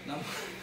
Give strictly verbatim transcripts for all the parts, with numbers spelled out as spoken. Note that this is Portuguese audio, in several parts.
Não.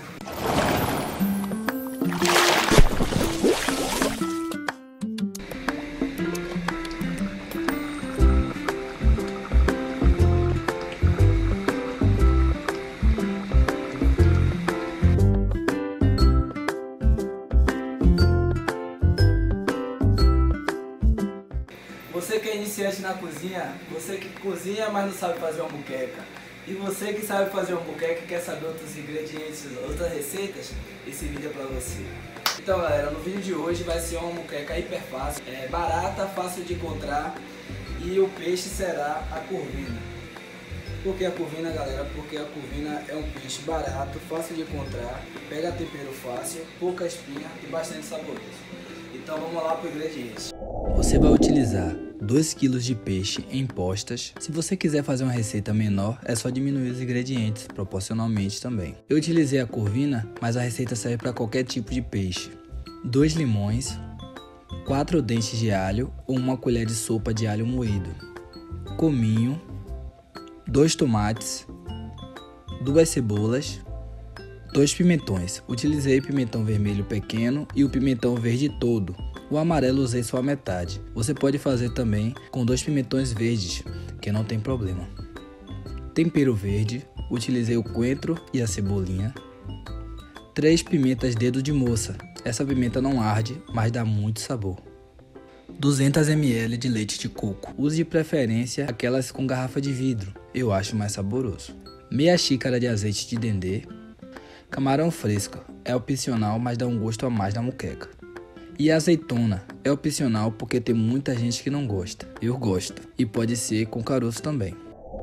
Você que é iniciante na cozinha, você que cozinha, mas não sabe fazer uma moqueca, e você que sabe fazer uma moqueca e quer saber outros ingredientes, outras receitas, esse vídeo é pra você. Então galera, no vídeo de hoje vai ser uma moqueca hiper fácil, é barata, fácil de encontrar, e o peixe será a corvina. Por que a corvina, galera? Porque a corvina é um peixe barato, fácil de encontrar, pega tempero fácil, pouca espinha e bastante saboroso. Então vamos lá para os ingredientes. Você vai utilizar dois quilos de peixe em postas. Se você quiser fazer uma receita menor, é só diminuir os ingredientes proporcionalmente também. Eu utilizei a corvina, mas a receita serve para qualquer tipo de peixe. dois limões, quatro dentes de alho ou uma colher de sopa de alho moído, cominho, dois tomates, duas cebolas, dois pimentões. Utilizei pimentão vermelho pequeno e o pimentão verde todo. O amarelo usei só a metade. Você pode fazer também com dois pimentões verdes, que não tem problema. Tempero verde, utilizei o coentro e a cebolinha. Três pimentas dedo de moça. Essa pimenta não arde, mas dá muito sabor. duzentos mililitros de leite de coco. Use de preferência aquelas com garrafa de vidro, eu acho mais saboroso. Meia xícara de azeite de dendê. Camarão fresco, é opcional, mas dá um gosto a mais na moqueca. E azeitona, é opcional porque tem muita gente que não gosta. Eu gosto, e pode ser com caroço também.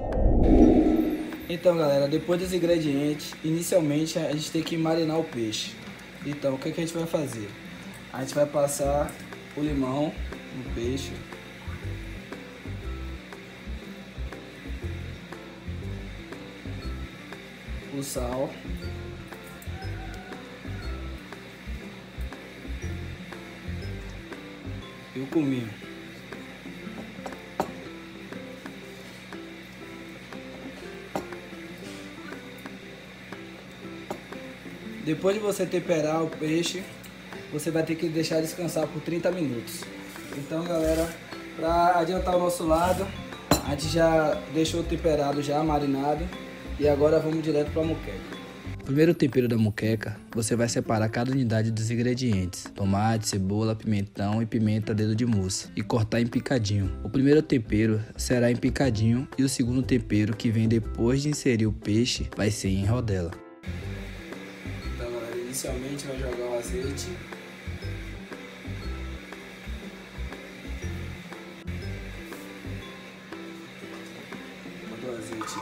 Então galera, depois dos ingredientes, inicialmente a gente tem que marinar o peixe. Então o que, que a gente vai fazer? A gente vai passar o limão no peixe. O sal. E o cominho. Depois de você temperar o peixe, você vai ter que deixar descansar por trinta minutos. Então galera, para adiantar o nosso lado, a gente já deixou temperado, já marinado, e agora vamos direto para a moqueca. Primeiro tempero da moqueca, você vai separar cada unidade dos ingredientes, tomate, cebola, pimentão e pimenta dedo de moça, e cortar em picadinho. O primeiro tempero será em picadinho e o segundo tempero, que vem depois de inserir o peixe, vai ser em rodela. Então galera, inicialmente vai jogar o azeite. Bota o azeite.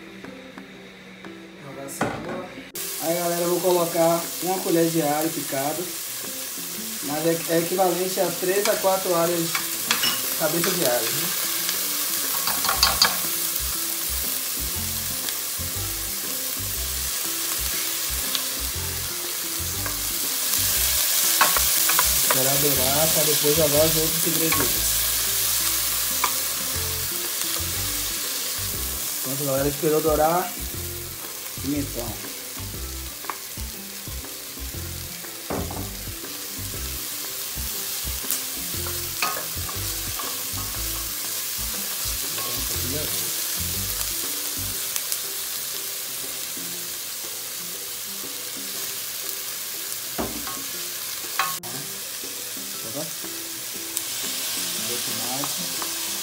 Jogar a cebola. Aí galera, eu vou colocar uma colher de alho picado, mas é, é equivalente a três a quatro alhos, cabeça de alho, né? Esperar dourar para depois jogar os outros ingredientes. Enquanto a galera esperou dourar, pimentão. Tá? O tomate.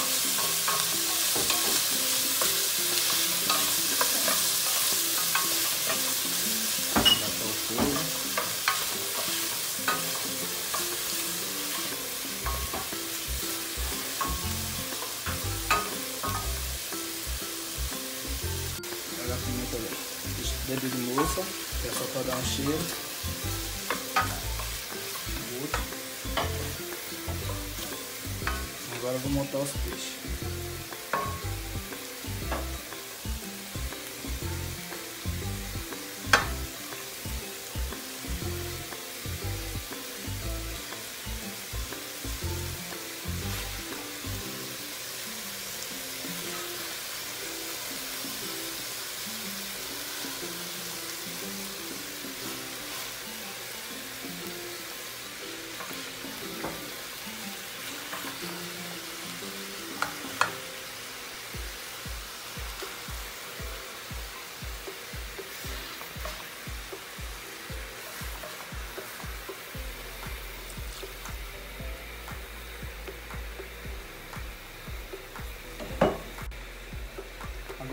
Pegar a pimenta dedo de moça, que é só para dar um cheiro. Agora eu vou montar os peixes.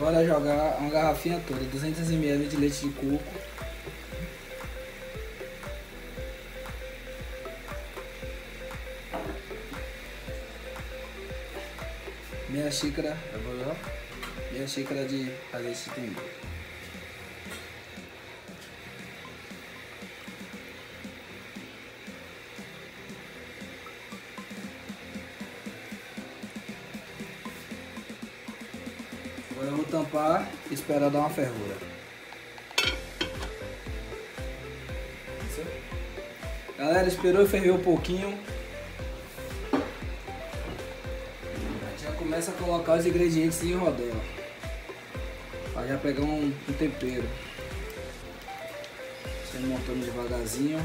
Agora é jogar uma garrafinha toda, duzentos mililitros de leite de coco. Meia xícara, meia xícara de azeite de tendê. Agora eu vou tampar e esperar dar uma fervura. Galera, esperou e ferveu um pouquinho. Já começa a colocar os ingredientes em rodela. Para já pegar um, um tempero. Você montando devagarzinho.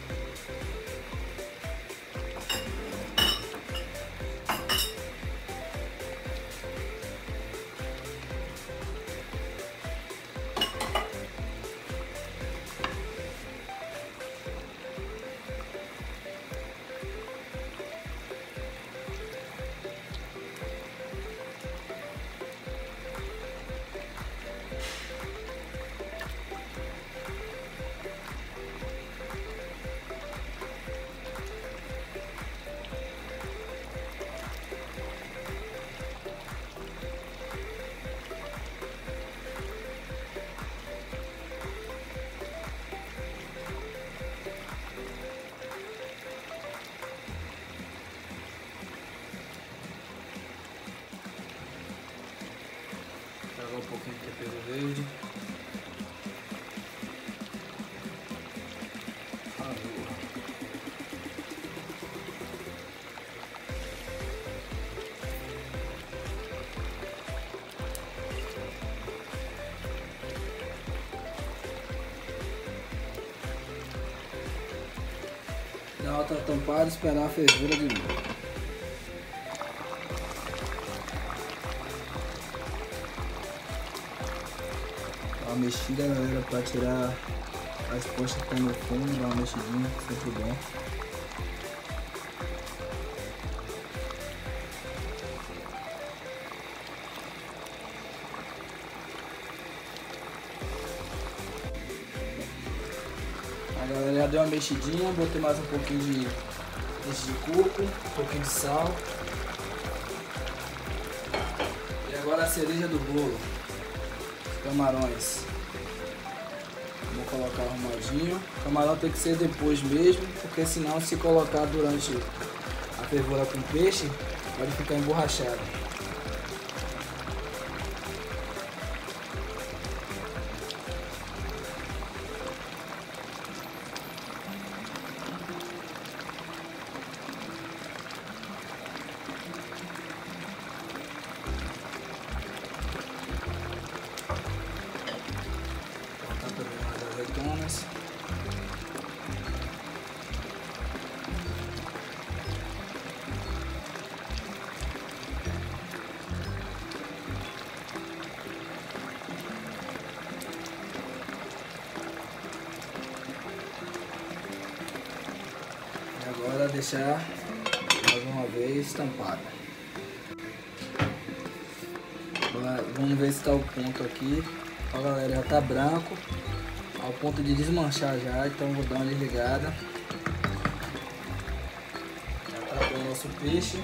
Jogar um pouquinho de tempero verde. Dar outra tampada e esperar a fervura de novo. Uma mexida, galera, para tirar as postas que estão no fundo, dar uma mexidinha, sempre bom. A galera já deu uma mexidinha, botei mais um pouquinho de leite de coco, um pouquinho de sal. E agora a cereja do bolo. Camarões. Vou colocar arrumadinho. O camarão tem que ser depois mesmo, porque senão se colocar durante a fervura com peixe, pode ficar emborrachado. Azeitonas. E agora deixar mais uma vez tampado. Agora vamos ver se está o ponto aqui. Ó, galera, já tá branco ao ponto de desmanchar já, então vou dar uma desligada. Já tá bom o nosso peixe.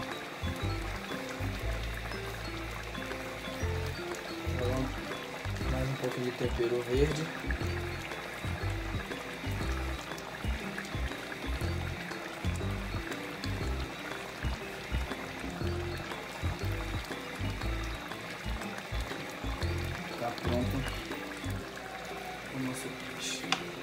Mais um pouquinho de tempero verde. Tá pronto o nosso peixe.